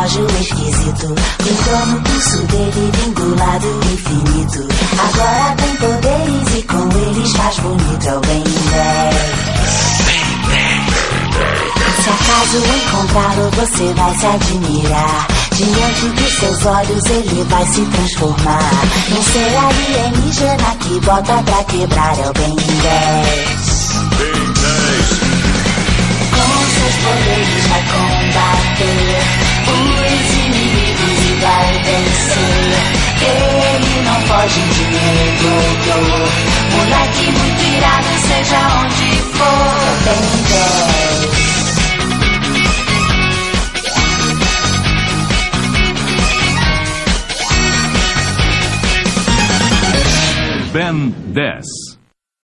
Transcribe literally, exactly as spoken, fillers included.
relógio esquisito. Ficou no pulso dele, vindo lá do infinito. Agora tem poderes e com eles faz bonito. É o Ben dez. Se acaso encontrá-lo, você vai se admirar. Diante dos seus olhos ele vai se transformar num ser alienígena que bota pra quebrar. É o Ben dez. Ben dez. Com seus poderes vai combater os inimigos e vai vencer. Ele não foge de medo. Moleque muito irado, seja onde for. Ben dez. Ben dez.